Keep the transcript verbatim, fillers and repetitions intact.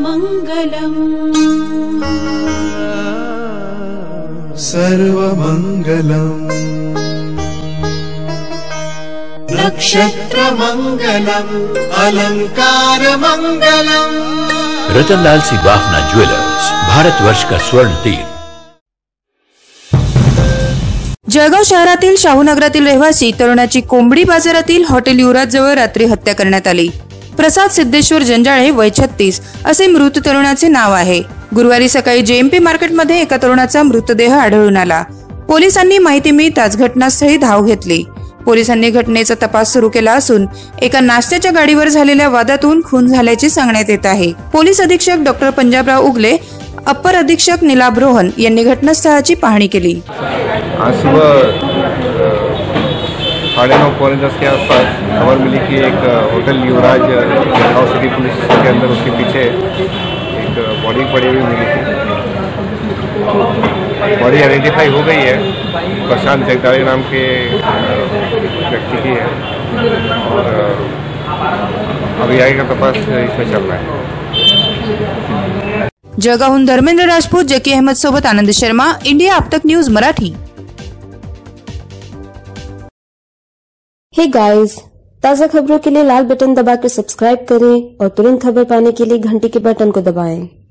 सर्वमंगलम् सर्वमंगलम् नक्षत्रमंगलम् अलंकारमंगलम्। रतनलाल सी बाफना ज्वेलर्स, भारतवर्ष का स्वर्ण तीर। जळगाव शहरातील शाहूनगरातील रहिवासी तरुणाची कोंबडी बाजारातील हॉटेल युवराज जवळ रात्री हत्या करण्यात आली। प्रसाद सिद्धेश्वर जंजाळे वय छत्तीस असे मृत तरुणाचे नाव आहे। गुरुवारी सकाळी जेएमपी मार्केटमध्ये एका तरुणाचा मृतदेह आढळून आला। पोलिसांनी माहिती मिळताच घटनास्थळी धाव घेतली। पोलिसांनी घटनेचा तपास सुरू केला असून एका नाश्त्याच्या गाडीवर झालेल्या वादातून खून झाल्याचे सांगण्यात येत आहे। पोलीस अधीक्षक डॉक्टर पंजाबराव उगले, अपर अधीक्षक नीलाभ रोहन यांनी घटनास्थळाची पाहणी केली। आज सुबह साढ़े नौ पौने दस के आसपास खबर मिली कि एक hotel Yuvraj Jalgaon city police के अंदर उसके पीछे एक बॉडी पड़ी हुई मिली थी। बॉडी आइडेंटिफाई हो गई है, प्रशांत जगदाळे नाम के व्यक्ति की है और अभी आगे का तपास इसमें चल रहा है। जळगावहून धर्मेंद्र राजपूत, जकी अहमद सोबत Anand Sharma, India Aaptak news Marathi. Hey guys, ताज़ा खबरों के लिए लाल बटन दबाकर सब्सक्राइब करें और तुरंत खबर पाने के लिए घंटी के बटन को दबाएं।